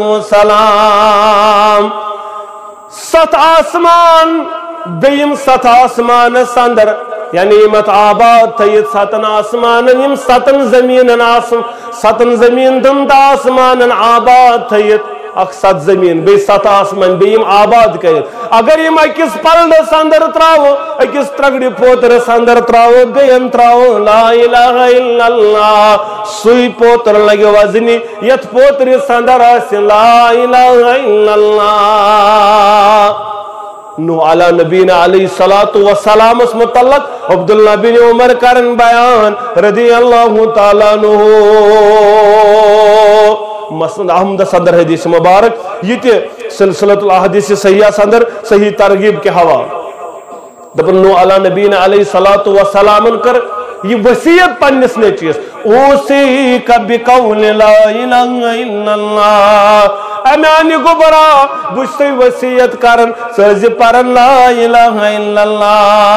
السلام ست آسمان بیم ست آسمان سندر یعنی مت آباد تھیت ستن آسمان یم ستن زمین ستن زمین دند آسمان آباد تھیت اخ ست زمین بی ست آسمان بیم آباد کہت اگر یم اکس پلد سندر تراو اکس ترگڑی پوتر سندر تراو بیم تراو لا الہ الا اللہ سوی پوتر لگے وزنی یت پوتر سندر آسن لا الہ الا اللہ نو علی نبینا علیہ السلام اس متعلق عبداللہ بن عمر کرن بیان رضی اللہ تعالیٰ عنہ مسند احمد صدر حدیث مبارک یہ تے سلسلۃ الاحادیث صحیحہ صدر صحیح ترغیب کے حوالہ دپن نو علی نبینا علیہ السلام کر یہ وصیت پنس نے چیز اوصیک بقول لا الہ الا اللہ امیانی گبرا بجھتے وسیعت کرن سرزی پرن لا الہ الا اللہ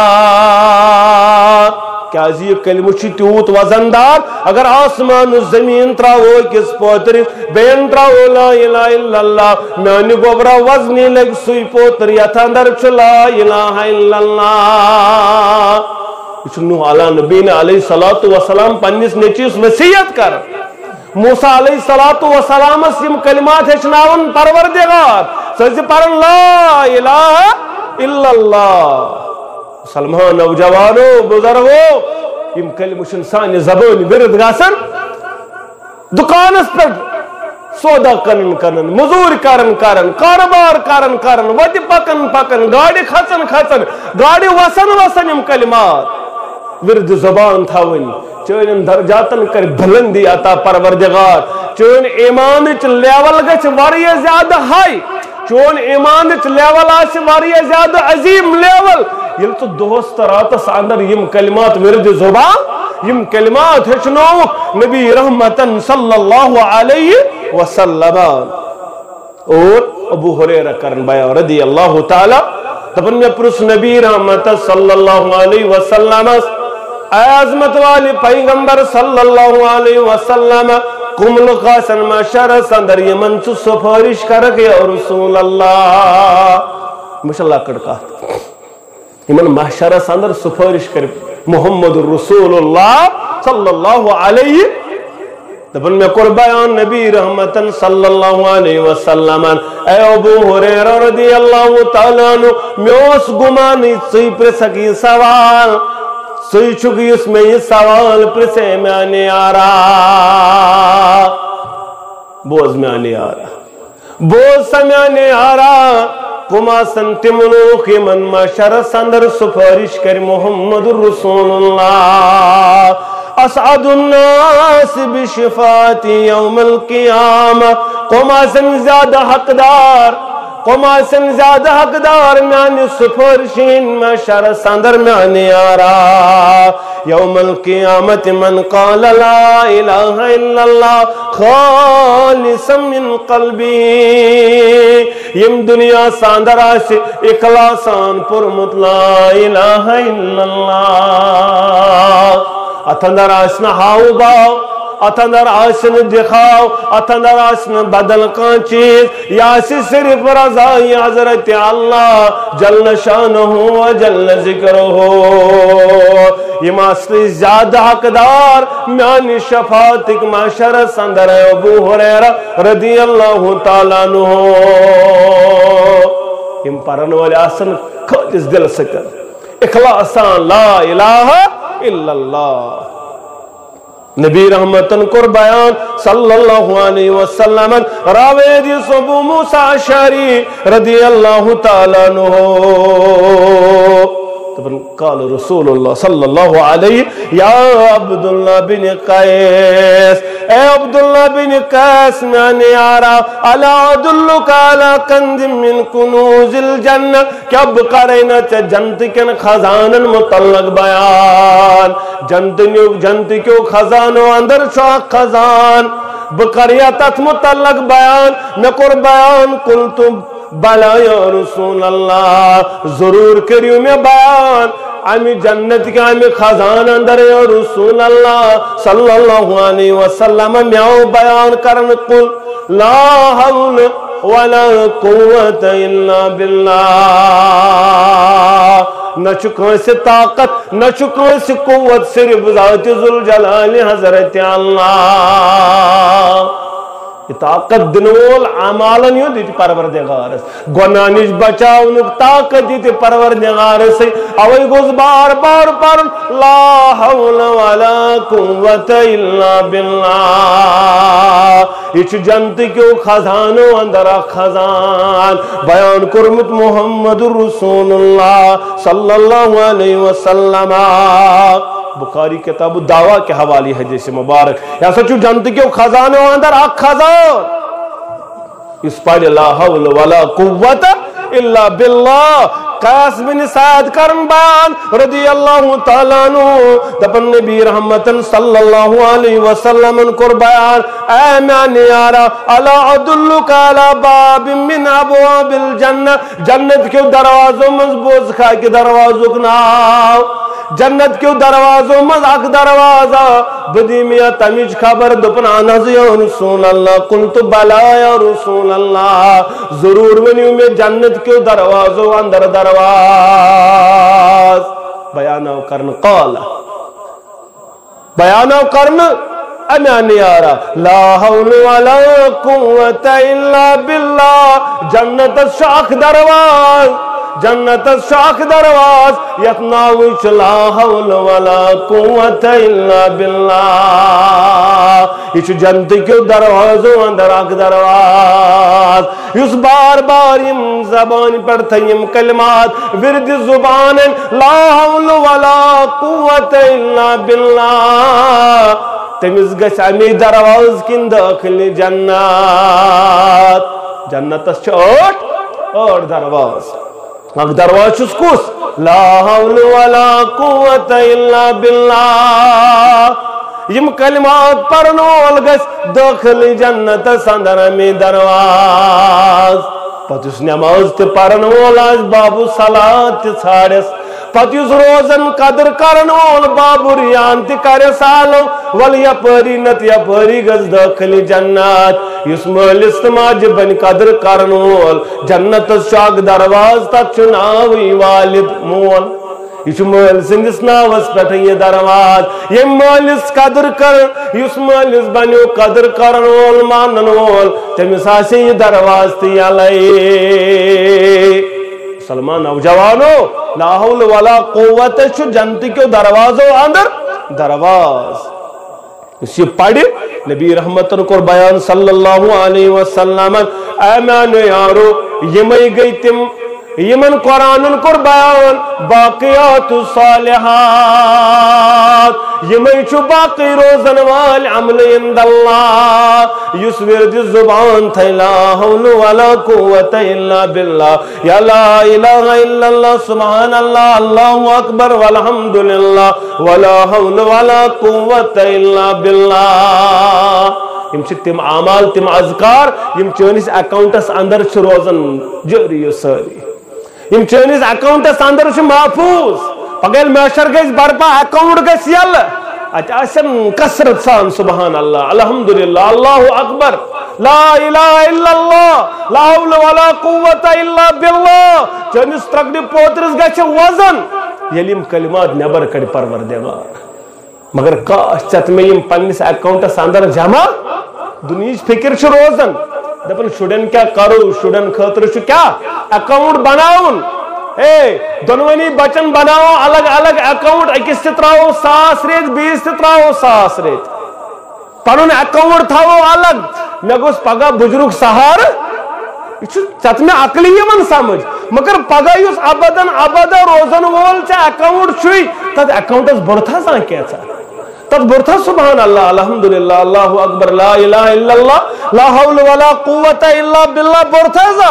کیا یہ کلمہ چھ تیوت وزندار اگر آسمان و زمین تراو کس پوتر بین تراو لا الہ الا اللہ میانی گبرا وزنی لگ سوی پوتر یت اندر چھ لا الہ الا اللہ نوح علیہ نبینا علیہ السلام پنیس نیچیس وسیعت کر موسیٰ علیہ السلام یم کلمات ہچناون پروردگار سرزی پرن لا الہ الا اللہ سلمان نوجوانو بزرگو یم کلمشن سانی زبانی ورد گاسن دکانس پر سودا کرن مزور کرن کاروبار کرن وتی پکن گاڑی کھچن گاڑی وسن یم کلمات ورد زبان تھاون چون درجاتن کر بلندی عطا پروردگار چون ایمان چ لیول گچ واریہ زیادہ ہائی چون ایمان چ لیول آس واریہ زیادہ عظیم لیول یل تو دوست راتس اندر یم کلمات ورد زبان یم کلمات ہچنو نبی رحمتن صلی اللہ علیہ وسلم اور ابو ہریرہ کرن بیان رضی اللہ تعالی دپن میں پرس نبی رحمت صلی اللہ علیہ وسلم اے عظمت والی پیغمبر صلی اللہ علیہ وسلم کم لقاسن معشر سندر یمن چو سفارش کرک یا رسول اللہ ماشاءاللہ کڑکا یمن معشر سندر سفارش کرک محمد رسول اللہ صلی اللہ علیہ دپن میں قربان نبی رحمتن صلی اللہ علیہ وسلم اے ابو ہریرہ رضی اللہ تعالیٰ عنہ میوس گمانی سی پر سکی سوال سی چکی اس میں یہ سوال پر سے میں آنے آ رہا بوز میں آنے آ رہا بوز سے میں آنے آ رہا کما سنت ملوک من معشر سندر سفارش کر محمد رسول اللہ اسعد الناس بشفاعت یوم القیامہ کما سن زیادہ حقدار میانی سفرشین معشر سندر میانی آرا یوم القیامت من قال لا الہ الا اللہ خالصا من قلبی یم دنیا ساندر آسی اخلاصان پرمت لا الہ الا اللہ اتندر آسنا ہاؤ باؤ اتندر آسن دکھاؤ اتندر آسن بدل کان چیز یاسی صرف رضائی حضرت اللہ جل شانہ و جل ذکرہ یم اصلی زیادہ حقدار میانی شفاعتک معاشر سندر ابو حریرہ رضی اللہ تعالیٰ عنہ یم پرن والے آسن خالص دل سکر اخلاصان لا الہ الا اللہ نبی رحمتن کر بیان صلی اللہ علیہ وسلم راوید ابو موسیٰ اشعری رضی اللہ تعالیٰ عنہ قال رسول اللہ صلی اللہ علیہ یا عبداللہ بن قیس اے عبداللہ بن قیس میں نے آرہا الا ادلک علی کنز من کنوز الجنہ کیا بقرینہ جنت کن خزان متعلق بیان جنت کیوں خزانو اندر شاک خزان بقریہ تت متعلق بیان میں کر بیان قلتم بلا یا رسول اللہ ضرور کریو میں بیان امی جنت کے امی خزان اندر یا رسول اللہ صلی اللہ علیہ وسلم میاؤ بیان کرن قل لا حول ولا قوت الا باللہ نہ چکن سے طاقت نہ چکن سے قوت صرف ذات ذوالجلال حضرت اللہ یہ طاقت دنول عمالن یوں دیتی پروردگار گنانش بچاؤنک طاقت دیتی پروردگار سے اوئی گوز بار بار پر لا حول ولا قوت الا باللہ اچھ جنت کیوں خزانو اندر خزان بیان کرمت محمد رسول اللہ صلی اللہ علیہ وسلم بخاری کتاب الدعوہ کے حوالی حدیث مبارک یا سچو جنت کیوں خزانوں اندر آکھ خزان اس پڑھ لا حول ولا قوت الا باللہ قیس بن سعد کرن بیان رضی اللہ تعالیٰ عنہ دپن نبی رحمتن صلی اللہ علیہ وسلم کر بیان اے میانی آرہ الا ادلک علی باب من ابواب الجنہ جنت کیوں دروازوں مضبوط خواہ کی دروازوں کناؤ جنت کیوں دروازوں مزاق دروازہ بدی میاں تمیج خبر دپن آناز یا رسول اللہ قلت بلا یا رسول اللہ ضرور ونیو میں جنت کیوں دروازوں اندر دروازہ بیانو کرن قال بیانو کرن امیانی آرہ لا حول ولا قوت الا باللہ جنت شاک درواز جنت شاک درواز یتناوچ لا حول ولا قوت الا باللہ اس جنت کیوں دروازوں اندر آک درواز اس بار بار یم زبان پر تھیم کلمات ورد زبان لا حول ولا قوت الا باللہ تمیز گش امی درواز کن داخل جنت جنت چھوٹ اور درواز اگ درواز چس کس لا حول ولا قوت الا باللہ یم کلمات پرنول گس داخل جنت سندر میں درواز پت اس نماز تے پرنول آج بابو صلاة تے ژھاڑس پت اس روزن قدر کرنول بابو ریان تے کرے سالو ولی یپری نت یپری گز داخل جنت اس مالس تماج بن قدر کرنول جنت شاک درواز تا چناوی والد مول یہ مال سندس ناوس پہ یہ درواز یہ مالس قدر کر اس مالس بنیو قدر کرن وول مانن وول تمس آسے یہ دروازہ تی علیہ سلمان نوجوانو لا حول ولا قوت چھ جنت کے دروازوں اندر درواز اس یہ پڑھ نبی رحمتن کو بیان صلی اللہ علیہ وسلم اے میانو یارو یمئی گئی تم یمن قرآن کور بیان باقیات الصالحات یمن چھو باقی روزن وال عمل عند اللہ یس ورد زبان تھے لا حول ولا قوت الا باللہ یا لا الہ الا اللہ سبحان اللہ اللہ اکبر والحمدللہ ولا حول ولا قوت الا باللہ یم چھ تم اعمال تم اذکار یم چانس اکاؤنٹس اندر چھ روزن جاری ساری یم چانس اکاؤنٹس اندر چھ محفوظ پگل میشر گیس برپا اکاؤنٹ گیس یل اتن کثرت سان سبحان اللہ الحمدللہ اللہ اکبر لا الہ الا اللہ لا حول ولا قوت الا باللہ چانس ترکڑ پوترس گیس وزن یلیم کلمات نبر کڑ پروردگار مگر کاش چت میں یم پنس اکاؤنٹس اندر جمع دنیش فکر چھ روزن دپن شڑن کیا کرو شڑن خاطر چھ کیا اکاؤنٹ بناون دونونی بچن بناو الگ الگ اکاؤنٹ اکس تراو 100 ریت 20 تراو 100 ریت پنن اکاؤنٹ تھاو الگ مے گوس پگہ بزرگ سہار چت میں عقلی یمن سمجھ مگر پگہ یس ابدن ابدا روزن وول چھ اکاؤنٹ چھ تت اکاؤنٹس برتھا سان کیسا تب برتھا سبحان اللہ الحمدللہ اللہ اکبر لا الہ الا اللہ لا حول ولا قوت الا باللہ برتھا سا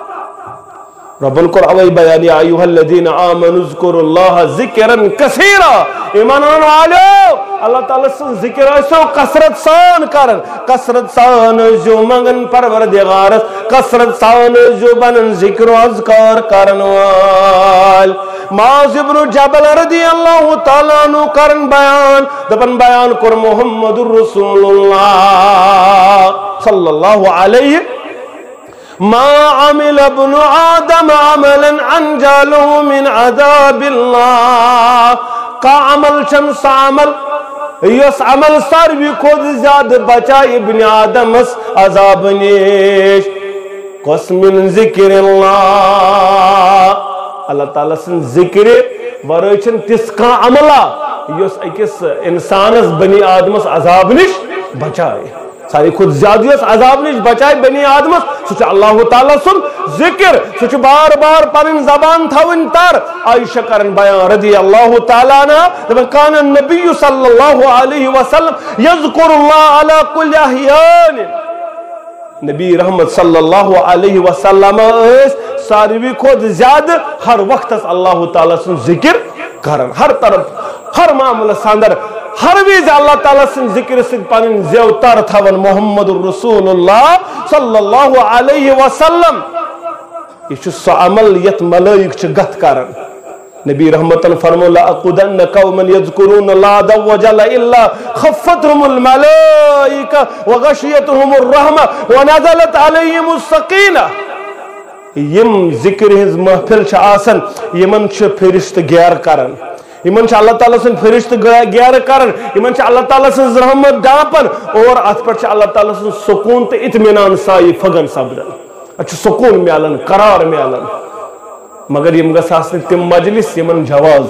ربن کور اوی بیان یا ایھا الذین آمنوا اذکروا اللہ ذکرا کثیرا ایمانان والو اللہ تعالی سن ذکر اسو کثرت سان کرن کثرت سان جو منگن پروردگار کثرت سان جو بنن ذکر و اذکار کرن وال معاذ بن جبل رضی اللہ تعالی عنہ کرن بیان دپن بیان کر محمد رسول اللہ صلی اللہ علیہ ما عمل ابن آدم عملا انجله من عذاب اللہ کا عمل شمس عمل یس عمل ساروی خود زیادہ بچائے ابن آدم اس عذاب نیش قس من ذکر اللہ تعالیٰ سن ذکر ورچن تس کا عملہ یس اکس انسان بنی آدم اس عذاب نش بچائے ساری خود زیادہ اس عذاب نش بچائے بنی آدم سوچ اللہ تعالیٰ سن ذکر سوچ بار بار پنن زبان تھاون تر عائشہ کرن بیان رضی اللہ تعالیٰ عنہ کان النبی صلی اللہ علیہ وسلم یذکر اللہ علی کل احیان نبی رحمت صلی اللہ علیہ وسلم ساروی خود زیادہ ہر وقت اللہ تعالیٰ سن ذکر کرن ہر طرف ہر معاملہ ساندر ہر ویز اللہ تعالیٰ سن ذکر سن پنن زیوتر تھاون محمد رسول اللہ صلی اللہ علیہ وسلم یہ سو عمل یت ملائک چھ گت کرن نبی رحمتن فرمو لأقودن قوما یذکرون اللہ عز وجل الا خفتهم الملائکہ وغشیتهم الرحمہ ونزلت علیہم السکینہ یم ذکر ہز محفل چھ آسن یمن چھ فرشت گیر کرن یمن چھ اللہ تعالیٰ سن فرشت گیر کرن یمن چھ اللہ تعالیٰ سن رحمت ڈاپن اور ات پر چھ اللہ تعالیٰ سن سکون تے اطمینان سائی فگن سبدن اچھ سکون میالن قرار میالن مگر یم گس آسن تم مجلس یمن جواز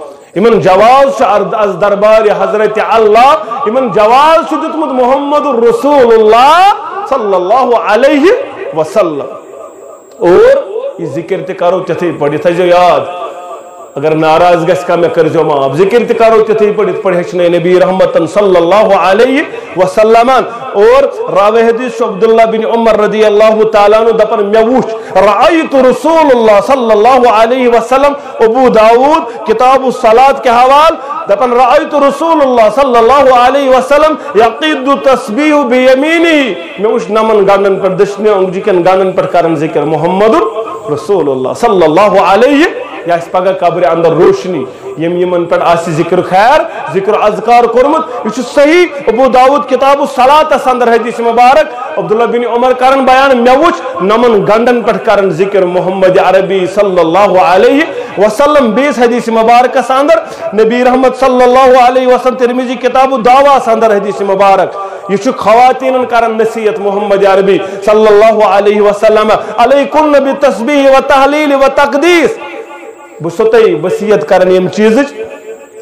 از دربار حضرت اللہ یمن جواز دتمت محمد رسول اللہ صلی اللہ علیہ وسلم اور یہ ذکر تے کرو تتھی پڑھی تھا جو یاد اگر ناراض گس کا میں کر جو معاف ذکر تے کرو تتھی پڑھی ہچنے نبی رحمتن صلی اللہ علیہ وسلم اور راوی حدیث عبداللہ بن عمر رضی اللہ تعالیٰ عنہ دپن میوش رأیت رسول اللہ صلی اللہ علیہ وسلم ابو داود کتاب الصلاة کے حوال دپن رأیت رسول اللہ صلی اللہ علیہ وسلم یقید تسبیح بیمینی میوش نمن گانن پر دشنے انگجی کن گانن پر کرن ذکر محمد رسول اللہ صلی اللہ علیہ یا اس پگہ قبر اندر روشنی یمن پر آسی ذکر خیر ذکر اذکار کرمت یہ صحیح ابو داود کتاب الصلاة اندر حدیث مبارک عبداللہ بن عمر کرن بیان میوچ نمن گندن پر کرن ذکر محمد عربی صلی اللہ علیہ وسلم 20 حدیث مبارک اندر نبی رحمت صلی اللہ علیہ وسلم ترمذی کتاب الدعوہ اندر حدیث مبارک یہ خواتین کرن نصیحت محمد عربی صلی اللہ علیہ وسلم علیکن بالتسبیح و تحلیل و تقدیس بسوتی وصیت کرن یم چیز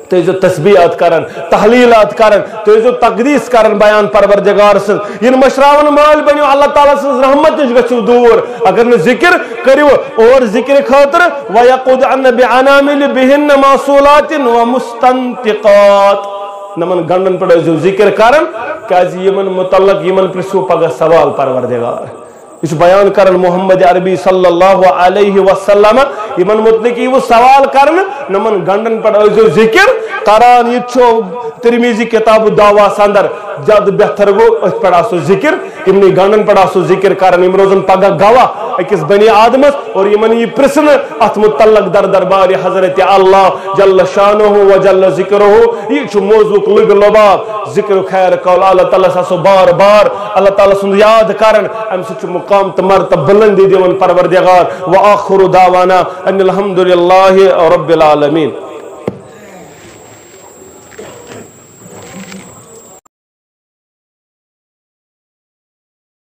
تیزو تسبیحات کرن تحلیلات کرن تیزو تقدیس کرن بیان پروردگار سن ین مشراون مال بنیو اللہ تعالیٰ سن رحمت نش گژھو دور اگر نہ ذکر کریو اور ذکر خاطر وَيَقُدْعَنَّ بِعَنَامِلِ بِهِنَّ مَعْصُولَاتٍ وَمُسْتَنْتِقَاتٍ نمن گنڈن پڑھو جو ذکر کرن کیازِ یمن متعلق یمن پرسو پگہ سوال پروردگار اس بیان کرن محمد عربی صلی اللہ علیہ وسلم یمن متعلق وہ سوال کرن نمن گنڈن پڑھو جو ذکر قرآن یہ چھو ترمیزی کتاب دعویٰ سندر جد بہتر گو اس پڑھا سو ذکر امنی گنڈن پڑھا سو ذکر کرن ام روزن پگہ گواہ اکس بنی آدمس اور یمن یہ پرسن ات متعلق در دربار حضرت اللہ جل شانہ و جل ذکرہ یہ چھو موضوع لب لباب ذکر خیر قول اللہ تعالیٰ سو بار بار اللہ تعالیٰ سن یاد کرن ام سچ مقام تمرتب بلندی دیون پروردگار وآخر دعوانا ان الحمدللہ رب العالمین.